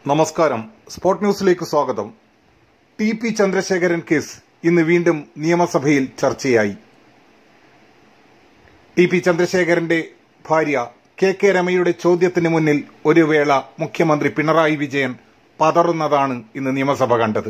നമസ്കാരം. സ്പോർട് ന്യൂസിലേക്ക് സ്വാഗതം. ടി ചന്ദ്രശേഖരൻ കേസ് ഇന്ന് വീണ്ടും നിയമസഭയിൽ ചർച്ചയായി. ടി ചന്ദ്രശേഖരന്റെ ഭാര്യ കെ രമയുടെ ചോദ്യത്തിന് മുന്നിൽ ഒരു വേള മുഖ്യമന്ത്രി പിണറായി വിജയൻ പതറുന്നതാണ് ഇന്ന് നിയമസഭ കണ്ടത്.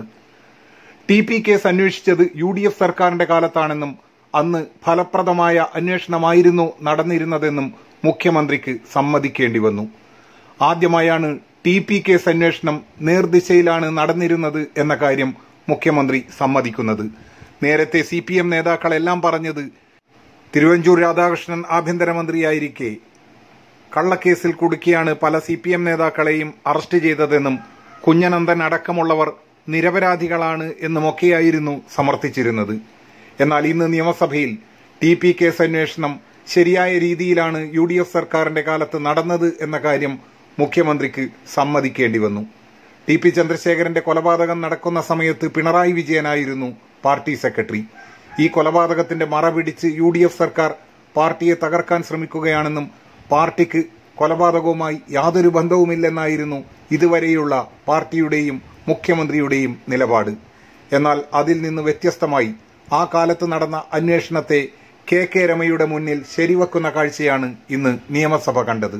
ടി കേസ് അന്വേഷിച്ചത് UDF സർക്കാരിന്റെ കാലത്താണെന്നും അന്ന് ഫലപ്രദമായ അന്വേഷണമായിരുന്നു നടന്നിരുന്നതെന്നും മുഖ്യമന്ത്രിക്ക് സമ്മതിക്കേണ്ടി വന്നു. ആദ്യമായാണ് ടി കേസ് അന്വേഷണം നേർദിശയിലാണ് നടന്നിരുന്നത് എന്ന കാര്യം മുഖ്യമന്ത്രി സമ്മതിക്കുന്നത്. നേരത്തെ CPM നേതാക്കളെല്ലാം പറഞ്ഞത് തിരുവഞ്ചൂർ രാധാകൃഷ്ണൻ ആഭ്യന്തരമന്ത്രിയായിരിക്കെ കള്ളക്കേസിൽ കുടുക്കിയാണ് പല CPM നേതാക്കളെയും അറസ്റ്റ് ചെയ്തതെന്നും കുഞ്ഞനന്ദൻ അടക്കമുള്ളവർ നിരപരാധികളാണ് എന്നുമൊക്കെയായിരുന്നു സമർത്ഥിച്ചിരുന്നത്. എന്നാൽ ഇന്ന് നിയമസഭയിൽ ടി കേസ് അന്വേഷണം ശരിയായ രീതിയിലാണ് UDF സർക്കാരിന്റെ കാലത്ത് നടന്നത് എന്ന കാര്യം മുഖ്യമന്ത്രിക്ക് സമ്മതിക്കേണ്ടി വന്നു. ടി ചന്ദ്രശേഖരന്റെ കൊലപാതകം നടക്കുന്ന സമയത്ത് പിണറായി വിജയനായിരുന്നു പാർട്ടി സെക്രട്ടറി. ഈ കൊലപാതകത്തിന്റെ മറ പിടിച്ച് UDF സർക്കാർ പാർട്ടിയെ തകർക്കാൻ ശ്രമിക്കുകയാണെന്നും പാർട്ടിക്ക് കൊലപാതകവുമായി യാതൊരു ബന്ധവുമില്ലെന്നായിരുന്നു ഇതുവരെയുള്ള പാർട്ടിയുടെയും മുഖ്യമന്ത്രിയുടെയും നിലപാട്. എന്നാൽ അതിൽ നിന്ന് വ്യത്യസ്തമായി ആ കാലത്ത് നടന്ന അന്വേഷണത്തെ കെ രമയുടെ മുന്നിൽ ശരിവെക്കുന്ന കാഴ്ചയാണ് ഇന്ന് നിയമസഭ കണ്ടത്.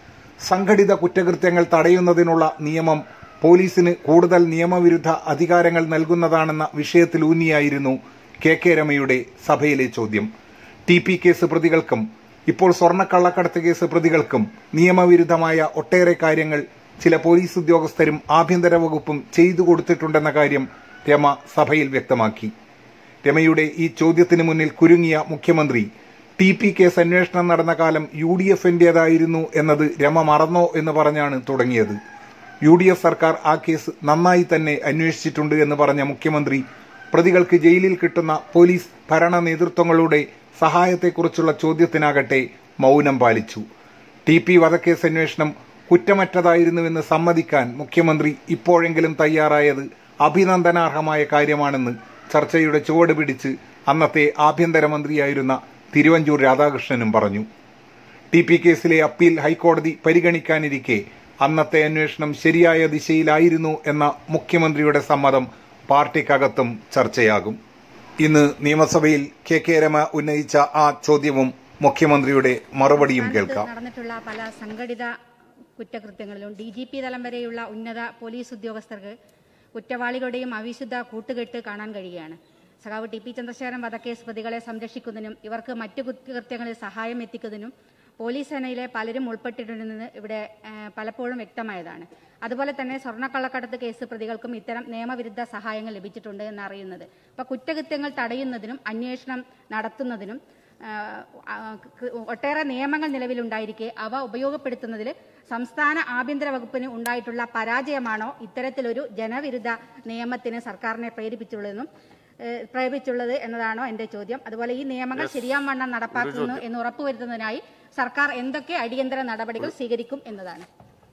സംഘടിത കുറ്റകൃത്യങ്ങൾ തടയുന്നതിനുള്ള നിയമം പോലീസിന് കൂടുതൽ നിയമവിരുദ്ധ അധികാരങ്ങൾ നൽകുന്നതാണെന്ന വിഷയത്തിലൂന്നിയായിരുന്നു കെ രമയുടെ സഭയിലെ ചോദ്യം. ടി കേസ് പ്രതികൾക്കും ഇപ്പോൾ സ്വർണ്ണക്കള്ളക്കടത്ത് കേസ് പ്രതികൾക്കും നിയമവിരുദ്ധമായ ഒട്ടേറെ കാര്യങ്ങൾ ചില പോലീസ് ഉദ്യോഗസ്ഥരും ആഭ്യന്തര വകുപ്പും ചെയ്തു കൊടുത്തിട്ടുണ്ടെന്ന കാര്യം രമ സഭയിൽ വ്യക്തമാക്കി. രമയുടെ ഈ ചോദ്യത്തിന് മുന്നിൽ കുരുങ്ങിയ മുഖ്യമന്ത്രി ടി കേസ് അന്വേഷണം നടന്ന കാലം UDFന്റേതായിരുന്നു എന്നത് രമ മറന്നോ എന്ന് പറഞ്ഞാണ് തുടങ്ങിയത്. UDF സർക്കാർ ആ കേസ് നന്നായി തന്നെ അന്വേഷിച്ചിട്ടുണ്ട് എന്ന് പറഞ്ഞ മുഖ്യമന്ത്രി പ്രതികൾക്ക് ജയിലിൽ കിട്ടുന്ന പോലീസ് ഭരണ നേതൃത്വങ്ങളുടെ സഹായത്തെക്കുറിച്ചുള്ള ചോദ്യത്തിനാകട്ടെ മൗനം പാലിച്ചു. ടി വധക്കേസ് അന്വേഷണം കുറ്റമറ്റതായിരുന്നുവെന്ന് സമ്മതിക്കാൻ മുഖ്യമന്ത്രി ഇപ്പോഴെങ്കിലും തയ്യാറായത് അഭിനന്ദനാർഹമായ കാര്യമാണെന്ന് ചർച്ചയുടെ ചുവട് പിടിച്ച് അന്നത്തെ ആഭ്യന്തരമന്ത്രിയായിരുന്ന തിരുവഞ്ചൂർ രാധാകൃഷ്ണനും പറഞ്ഞു. ടി കേസിലെ അപ്പീൽ ഹൈക്കോടതി പരിഗണിക്കാനിരിക്കെ അന്നത്തെ അന്വേഷണം ശരിയായ ദിശയിലായിരുന്നു എന്ന മുഖ്യമന്ത്രിയുടെ സമ്മതം പാർട്ടിക്കകത്തും ചർച്ചയാകും. ഇന്ന് നിയമസഭയിൽ കെ രമ ഉന്നയിച്ച ആ ചോദ്യവും മുഖ്യമന്ത്രിയുടെ മറുപടിയും കേൾക്കാം. നടന്നിട്ടുള്ള പല സംഘടിത കുറ്റകൃത്യങ്ങളിലും DGP തലം വരെയുള്ള ഉന്നത പോലീസ് ഉദ്യോഗസ്ഥർക്ക് കുറ്റവാളികളുടെയും അവിശുദ്ധ കൂട്ടുകെട്ട് കാണാൻ കഴിയുകയാണ്. സഖാവ് ടി ചന്ദ്രശേഖരൻ വധക്കേസ് പ്രതികളെ സംരക്ഷിക്കുന്നതിനും ഇവർക്ക് മറ്റു കുറ്റകൃത്യങ്ങളിൽ സഹായം എത്തിക്കുന്നതിനും പോലീസ് സേനയിലെ പലരും ഉൾപ്പെട്ടിട്ടുണ്ടെന്ന് ഇവിടെ പലപ്പോഴും വ്യക്തമായതാണ്. അതുപോലെ തന്നെ സ്വർണ്ണക്കള്ളക്കടത്ത് കേസ് പ്രതികൾക്കും ഇത്തരം നിയമവിരുദ്ധ സഹായങ്ങൾ ലഭിച്ചിട്ടുണ്ട് എന്നറിയുന്നത്. അപ്പോൾ കുറ്റകൃത്യങ്ങൾ തടയുന്നതിനും അന്വേഷണം നടത്തുന്നതിനും ഒട്ടേറെ നിയമങ്ങൾ നിലവിലുണ്ടായിരിക്കെ അവ ഉപയോഗപ്പെടുത്തുന്നതിൽ സംസ്ഥാന ആഭ്യന്തര വകുപ്പിന് ഉണ്ടായിട്ടുള്ള പരാജയമാണോ ഇത്തരത്തിലൊരു ജനവിരുദ്ധ നിയമത്തിന് സർക്കാരിനെ പ്രേരിപ്പിച്ചുള്ളത് എന്നതാണോ എന്റെ ചോദ്യം. അതുപോലെ ഈ നിയമങ്ങൾ ശരിയാവണ്ണം നടപ്പാക്കുന്നു എന്ന് ഉറപ്പുവരുത്തുന്നതിനായി സർക്കാർ എന്തൊക്കെ അടിയന്തര നടപടികൾ സ്വീകരിക്കും എന്നതാണ്.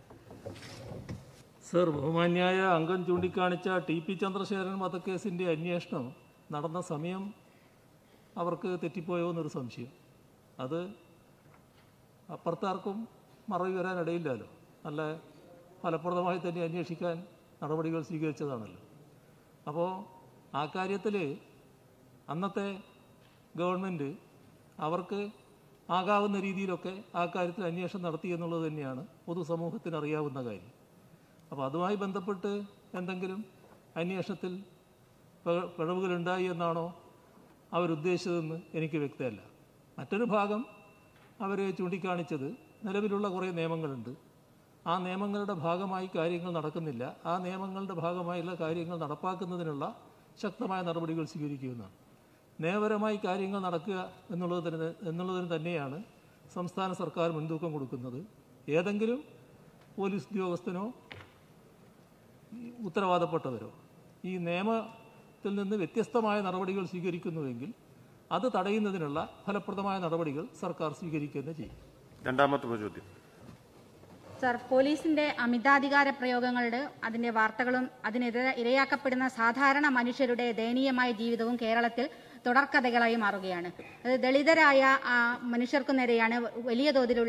സർ, ബഹുമാന്യായ അംഗം ചൂണ്ടിക്കാണിച്ച ടി ചന്ദ്രശേഖരൻ വധക്കേസിന്റെ അന്വേഷണം നടന്ന സമയം അവർക്ക് തെറ്റിപ്പോയോ എന്നൊരു സംശയം. അത് അപ്പുറത്താർക്കും മറവി വരാനിടയില്ലല്ലോ. നല്ല ഫലപ്രദമായി തന്നെ അന്വേഷിക്കാൻ നടപടികൾ സ്വീകരിച്ചതാണല്ലോ. അപ്പോൾ ആ കാര്യത്തിൽ അന്നത്തെ ഗവൺമെൻറ് അവർക്ക് ആകാവുന്ന രീതിയിലൊക്കെ ആ കാര്യത്തിൽ അന്വേഷണം നടത്തി എന്നുള്ളത് തന്നെയാണ് പൊതുസമൂഹത്തിന് അറിയാവുന്ന കാര്യം. അപ്പോൾ അതുമായി ബന്ധപ്പെട്ട് എന്തെങ്കിലും അന്വേഷണത്തിൽ പിഴവുകളുണ്ടായി എന്നാണോ അവരുദ്ദേശിച്ചതെന്ന് എനിക്ക് വ്യക്തമല്ല. മറ്റൊരു ഭാഗം അവർ ചൂണ്ടിക്കാണിച്ചത് നിലവിലുള്ള കുറേ നിയമങ്ങളുണ്ട്, ആ നിയമങ്ങളുടെ ഭാഗമായി കാര്യങ്ങൾ നടക്കുന്നില്ല, ആ നിയമങ്ങളുടെ ഭാഗമായുള്ള കാര്യങ്ങൾ നടപ്പാക്കുന്നതിനുള്ള ശക്തമായ നടപടികൾ സ്വീകരിക്കുമെന്നാണ്. നിയമപരമായി കാര്യങ്ങൾ നടക്കുക എന്നുള്ളതിന് തന്നെയാണ് സംസ്ഥാന സർക്കാർ മുൻതൂക്കം കൊടുക്കുന്നത്. ഏതെങ്കിലും പോലീസ് ഉദ്യോഗസ്ഥനോ ഉത്തരവാദപ്പെട്ടവരോ ഈ നിയമത്തിൽ നിന്ന് വ്യത്യസ്തമായ നടപടികൾ സ്വീകരിക്കുന്നുവെങ്കിൽ അത് തടയുന്നതിനുള്ള ഫലപ്രദമായ നടപടികൾ സർക്കാർ സ്വീകരിക്കുക ചെയ്യും. രണ്ടാമത്തെ ചോദ്യം സർ, പോലീസിന്റെ അമിതാധികാര പ്രയോഗങ്ങളുടെ അതിന്റെ വാർത്തകളും അതിനെതിരെ ഇരയാക്കപ്പെടുന്ന സാധാരണ മനുഷ്യരുടെ ദയനീയമായ ജീവിതവും കേരളത്തിൽ തുടർക്കഥകളായി മാറുകയാണ്. ദളിതരായ മനുഷ്യർക്കു നേരെയാണ് വലിയ തോതിലുള്ള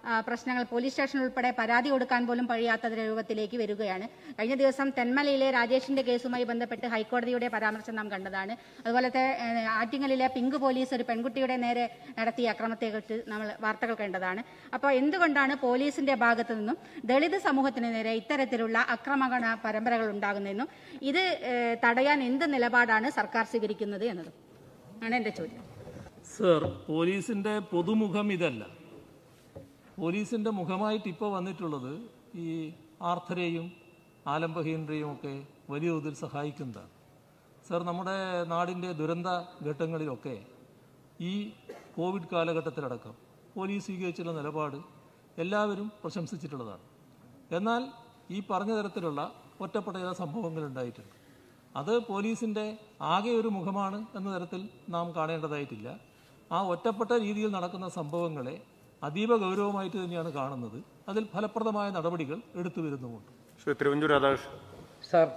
പ്രശ്നങ്ങൾ പോലീസ് സ്റ്റേഷനിൽ ഉൾപ്പെടെ പരാതി കൊടുക്കാൻ പോലും കഴിയാത്ത രൂപത്തിലേക്ക് വരികയാണ്. കഴിഞ്ഞ ദിവസം തെന്മലയിലെ രാജേഷിന്റെ കേസുമായി ബന്ധപ്പെട്ട് ഹൈക്കോടതിയുടെ പരാമർശം നാം കണ്ടതാണ്. അതുപോലത്തെ ആറ്റിങ്ങലിലെ പിങ്ക് പോലീസ് ഒരു പെൺകുട്ടിയുടെ നേരെ നടത്തിയ അക്രമത്തെക്കുറിച്ച് നമ്മൾ വാർത്തകൾ കണ്ടതാണ്. അപ്പോൾ എന്തുകൊണ്ടാണ് പോലീസിന്റെ ഭാഗത്തു നിന്നും ദളിത് സമൂഹത്തിന് നേരെ ഇത്തരത്തിലുള്ള ആക്രമണ പരമ്പരകൾ ഉണ്ടാകുന്നതെന്നും ഇത് തടയാൻ എന്ത് നിലപാടാണ് സർക്കാർ സ്വീകരിക്കുന്നത് എന്നതും ആണ് എന്റെ ചോദ്യം. സർ, പോലീസിന്റെ പൊതുമുഖം ഇതല്ല. പോലീസിന്റെ മുഖമായിട്ട് ഇപ്പോൾ വന്നിട്ടുള്ളത് ഈ ആർത്തരെയും ആലംബഹീനരെയും ഒക്കെ വലിയ തോതിൽ സഹായിക്കുന്നതാണ്. സർ, നമ്മുടെ നാടിൻ്റെ ദുരന്ത ഘട്ടങ്ങളിലൊക്കെ ഈ കോവിഡ് കാലഘട്ടത്തിലടക്കം പോലീസ് സ്വീകരിച്ചുള്ള നിലപാട് എല്ലാവരും പ്രശംസിച്ചിട്ടുള്ളതാണ്. എന്നാൽ ഈ പറഞ്ഞ തരത്തിലുള്ള ഒറ്റപ്പെട്ട ചില സംഭവങ്ങൾ ഉണ്ടായിട്ടുണ്ട്. അത് പോലീസിൻ്റെ ആകെ ഒരു മുഖമാണ് എന്ന തരത്തിൽ നാം കാണേണ്ടതായിട്ടില്ല. ആ ഒറ്റപ്പെട്ട രീതിയിൽ നടക്കുന്ന സംഭവങ്ങളെ അതീവ ഗൗരവമായിട്ട് തന്നെയാണ് കാണുന്നത്. അതിൽ ഫലപ്രദമായ നടപടികൾ എടുത്തു വരുന്നുമുണ്ട്. സാർ,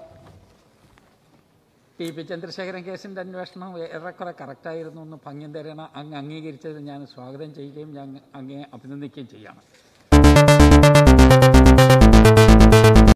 പി ചന്ദ്രശേഖരൻ കേസിൻ്റെ അന്വേഷണം ഏറെക്കുറെ കറക്റ്റായിരുന്നു എന്ന് ഭംഗ്യം തരണ അങ്ങ് അംഗീകരിച്ചത് ഞാൻ സ്വാഗതം ചെയ്യുകയും ഞാൻ അങ്ങേ അഭിനന്ദിക്കുകയും ചെയ്യാണ്.